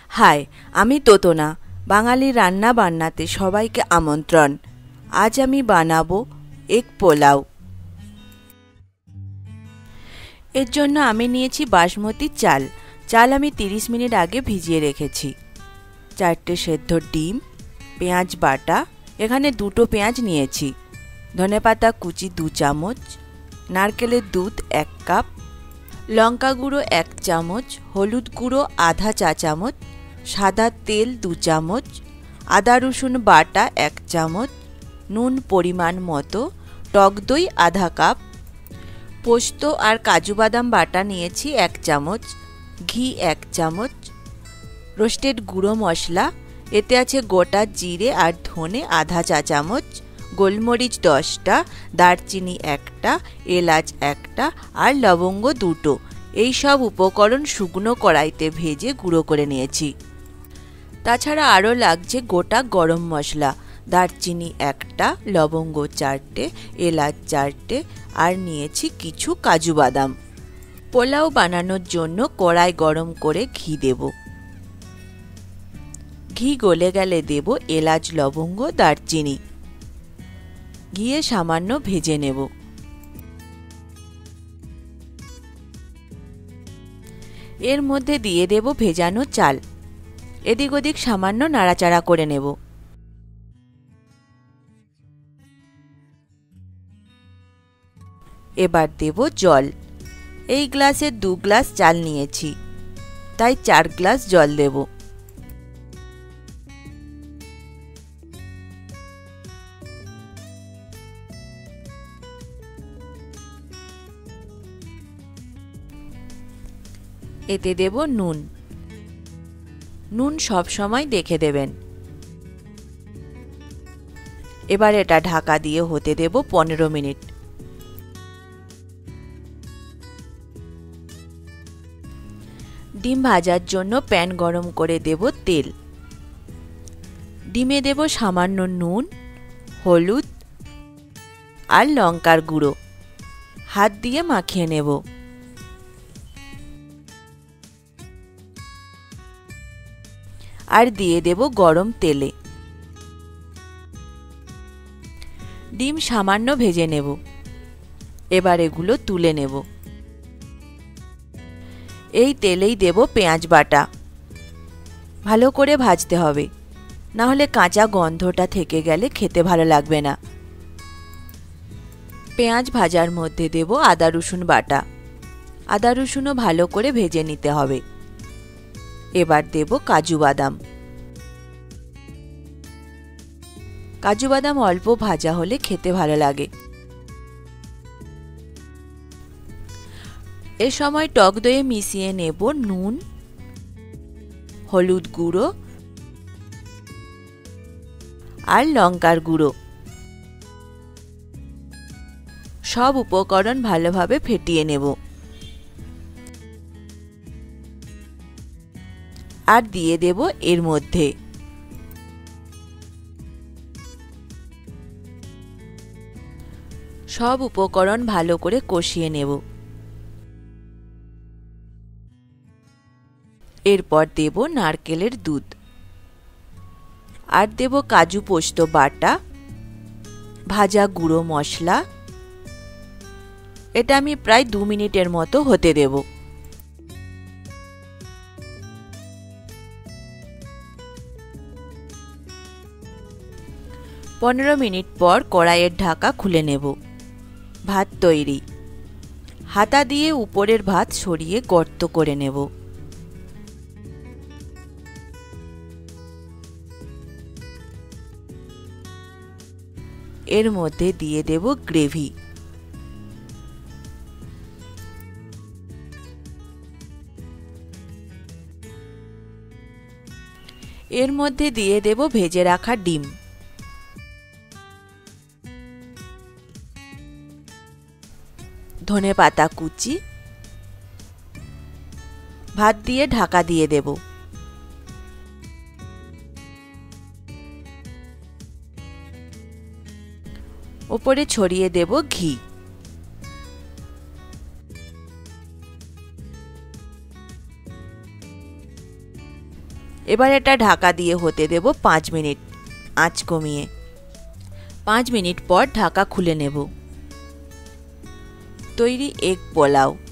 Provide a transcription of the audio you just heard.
High, আমি তোতনা। বাঙালি রান্না বান্নাতে সবাইকে আমন্ত্রণ। আজ আমি বানাবো এগ পোলাও। এর জন্য আমি নিয়েছি বাসমতি চাল। চাল আমি 30 মিনিট আগে ভিজিয়ে রেখেছি। 4টে সেদ্ধ ডিম, পেঁয়াজ বাটা, এখানে 2টো পেঁয়াজ নিয়েছি, ধনেপাতা কুচি 2 চামচ, নারকেলের দুধ 1 কাপ, লঙ্কা গুঁড়ো 1 চামচ, হলুদ গুঁড়ো আধা চা চামচ, সাদা তেল 2 চামচ, আদা রসুন বাটা 1 চামচ, নুন পরিমাণ মতো, টক দই আধা কাপ, পোস্ত আর কাজু বাদাম বাটা নিয়েছি 1 চামচ, ঘি 1 চামচ, রোস্টেড গুঁড়ো মশলা, এতে আছে গোটা জিরে আর ধনে আধা চা চামচ, গোলমরিচ 10টা, দারচিনি 1টা, এলাচ 1টা আর লবঙ্গ 2টো। এই সব উপকরণ শুকনো কড়াইতে ভেজে গুঁড়ো করে নিয়েছি। তাছাড়া আরও লাগছে গোটা গরম মশলা, দারচিনি 1টা, লবঙ্গ 4টে, এলাচ 4টে আর নিয়েছি কিছু কাজু বাদাম। পোলাও বানানোর জন্য কড়াই গরম করে ঘি দেব। ঘি গলে গেলে দেব এলাচ, লবঙ্গ, দারচিনি। ঘিয়ে সামান্য ভেজে নেব। এর মধ্যে দিয়ে দেব ভেজানো চাল। এদিক ওদিক সামান্য নাড়াচাড়া করে নেব। এবার দেব জল। এই গ্লাসে 2 গ্লাস চাল নিয়েছি, তাই 4 গ্লাস জল দেব। এতে দেব নুন। নুন সব সময় দেখে দেবেন। এবার এটা ঢাকা দিয়ে হতে দেব 15 মিনিট। ডিম ভাজার জন্য প্যান গরম করে দেব তেল। ডিমে দেব সামান্য নুন, হলুদ আর লঙ্কার গুঁড়ো। হাত দিয়ে মাখিয়ে নেব। আর দিয়ে দেব গরম তেলে। ডিম সামান্য ভেজে নেব। এবার এগুলো তুলে নেব। এই তেলেই দেব পেঁয়াজ বাটা। ভালো করে ভাজতে হবে, না হলে কাঁচা গন্ধটা থেকে গেলে খেতে ভালো লাগবে না। পেঁয়াজ ভাজার মধ্যে দেব আদা রসুন বাটা। আদা রসুনও ভালো করে ভেজে নিতে হবে। এবার দেব কাজু বাদাম। কাজু বাদাম অল্প ভাজা হলে খেতে ভালো লাগে। এ সময় টক দইয়ে মিশিয়ে নেব নুন, হলুদ গুঁড়ো আর লঙ্কার গুঁড়ো। সব উপকরণ ভালোভাবে ফেটিয়ে নেব। আর দিয়ে দেব এর মধ্যে সব উপকরণ ভালো করে কষিয়ে নেব। এরপর দেব নারকেলের দুধ। আর দেব কাজু পোস্ত বাটা, ভাজা গুঁড়ো মশলা। এটা আমি প্রায় 2 মিনিটের মতো হতে দেব। পনেরো মিনিট পর কড়াইয়ের ঢাকা খুলে নেব। ভাত তৈরি। হাতা দিয়ে উপরের ভাত সরিয়ে গর্ত করে নেব। এর মধ্যে দিয়ে দেব গ্রেভি। এর মধ্যে দিয়ে দেব ভেজে রাখা ডিম। ধনেপাতা কুচি। ভাত দিয়ে ঢাকা দিয়ে দেব। উপরে ছড়িয়ে দেব ঘি। এবার এটা ঢাকা দিয়ে হতে দেব 5 মিনিট, আঁচ কমিয়ে। 5 মিনিট পর ঢাকা খুলে নেব। তৈরি এগ পোলাও।